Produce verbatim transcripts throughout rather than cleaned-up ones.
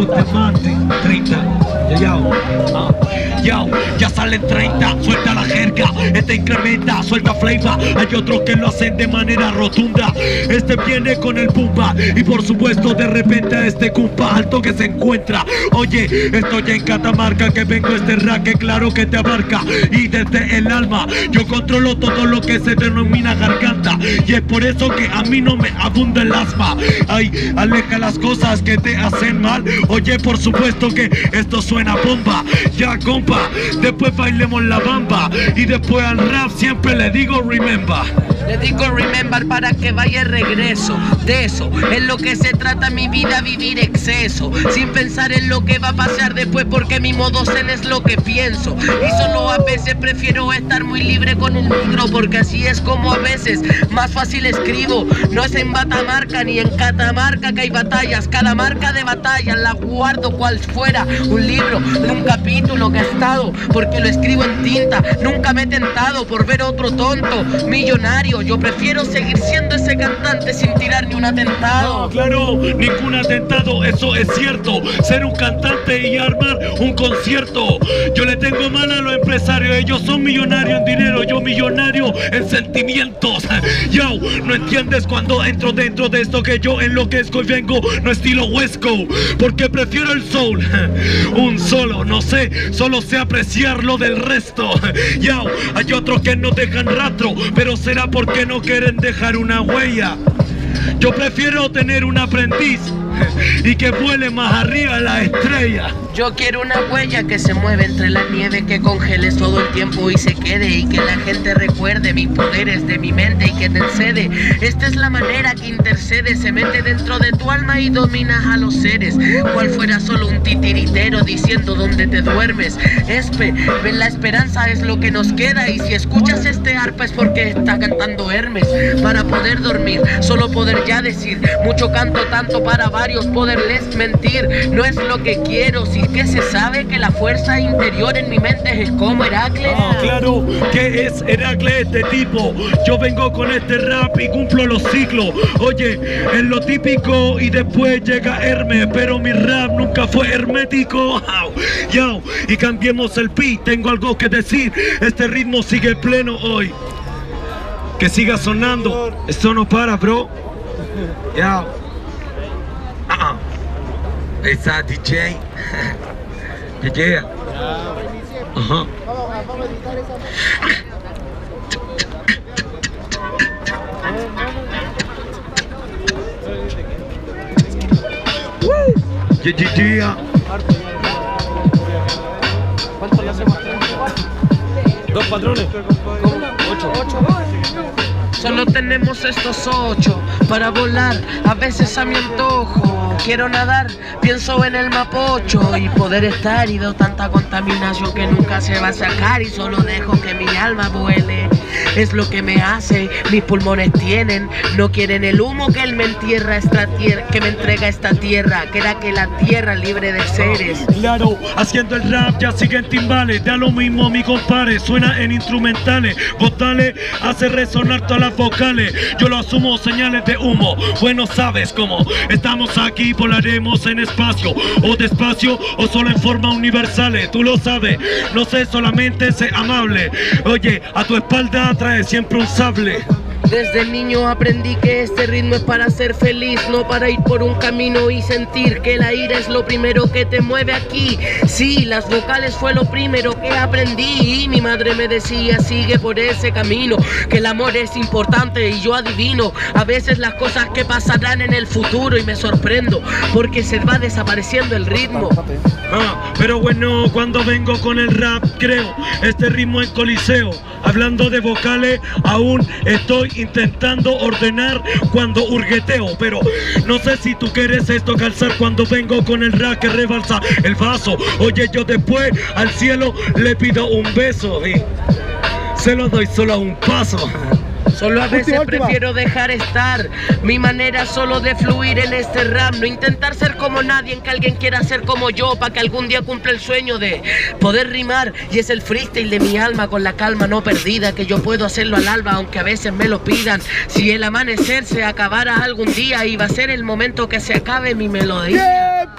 Yo te mate, treinta, ya, ah, ya, ya salen treinta, suelta la jerga, este incrementa, suelta flavor, hay otros que lo hacen de manera rotunda, este viene con el pumba, y por supuesto de repente a este cumpa alto que se encuentra, oye, estoy en Catamarca, que vengo a este rap que claro que te abarca, y desde el alma, yo controlo todo lo que se denomina garganta, y es por eso que a mí no me abunda el asma, ay, aleja las cosas que te hacen mal, oye, por supuesto que esto suena bomba, ya compa, después bailemos la bamba, y después al rap siempre le digo remember. Le digo remember para que vaya el regreso. De eso es lo que se trata mi vida, vivir exceso, sin pensar en lo que va a pasar después, porque mi modo zen es lo que pienso. Y solo a veces prefiero estar muy libre con el micro, porque así es como a veces más fácil escribo. No es en Batamarca ni en Catamarca que hay batallas, cada marca de batalla la guardo cual fuera un libro de un capítulo gastado, porque lo escribo en tinta. Nunca me he tentado por ver otro tonto millonario. Yo prefiero seguir siendo ese cantante sin tirar ni un atentado. No, claro, ningún atentado, eso es cierto. Ser un cantante y armar un concierto. Yo le tengo mal a los empresarios, ellos son millonarios en dinero, yo millonario en sentimientos. Yo, no entiendes cuando entro dentro de esto que yo enloquezco y vengo, no estilo Huesco, porque prefiero el soul. Un solo, no sé, solo sé apreciar lo del resto. Yo, hay otros que no dejan rastro, pero será porque no quieren dejar una huella. Yo prefiero tener un aprendiz y que vuele más arriba la estrella. Yo quiero una huella que se mueve entre la nieve, que congeles todo el tiempo y se quede, y que la gente recuerde mis poderes de mi mente y que te excede. Esta es la manera que intercede, se mete dentro de tu alma y dominas a los seres. Cual fuera solo un titiritero diciendo dónde te duermes. Espe, ven, la esperanza es lo que nos queda, y si escuchas este arpa es porque está cantando Hermes. Para poder dormir, solo poder ya decir, mucho canto tanto para varios poderles mentir. No es lo que quiero, si que se sabe que la fuerza interior en mi mente es como Heracles. Ah, claro, que es Heracles este tipo. Yo vengo con este rap y cumplo los ciclos. Oye, es lo típico y después llega Hermes, pero mi rap nunca fue hermético. Yo, y cambiemos el pi, tengo algo que decir. Este ritmo sigue pleno hoy. Que siga sonando, esto no para, bro. Ya. Ah, esa D J. Yeah, yeah. Ajá. Yeah, yeah, yeah. ¿Cuánto le hacemos? Dos patrones. Ocho. Ocho. Solo tenemos estos ocho para volar, a veces a mi antojo. Quiero nadar, pienso en el Mapocho y poder estar, y veo tanta contaminación que nunca se va a sacar, y solo dejo que mi alma vuele. Es lo que me hace, mis pulmones tienen, no quieren el humo que él me entierra esta tierra, que me entrega esta tierra, que era que la tierra libre de seres. Claro, haciendo el rap ya siguen timbales, da lo mismo mi compadre, suena en instrumentales, vos dale, hace resonar todas las vocales, yo lo asumo, señales de humo, bueno sabes cómo, estamos aquí, volaremos en espacio, o despacio, o solo en forma universal, tú lo sabes, no sé, solamente sé amable, oye, a tu espalda trae siempre un sable. Desde niño aprendí que este ritmo es para ser feliz, no para ir por un camino y sentir que la ira es lo primero que te mueve aquí. Sí, las vocales fue lo primero que aprendí, y mi madre me decía, sigue por ese camino, que el amor es importante, y yo adivino a veces las cosas que pasarán en el futuro, y me sorprendo porque se va desapareciendo el ritmo. Ah, pero bueno, cuando vengo con el rap, creo, este ritmo en coliseo, hablando de vocales, aún estoy intentando ordenar cuando hurgueteo, pero no sé si tú quieres esto calzar cuando vengo con el rap que rebalsa el vaso. Oye, yo después al cielo le pido un beso y se lo doy solo a un paso. Solo a veces prefiero dejar estar mi manera solo de fluir en este rap, no intentar ser como nadie, en que alguien quiera ser como yo, para que algún día cumpla el sueño de poder rimar. Y es el freestyle de mi alma con la calma no perdida, que yo puedo hacerlo al alba aunque a veces me lo pidan. Si el amanecer se acabara algún día, iba a ser el momento que se acabe mi melodía.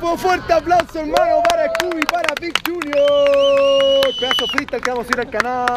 tiempo. Fuerte aplauso, hermano, para Scooby, para Big Junior. Pedazo freestyle que vamos a ir al canal.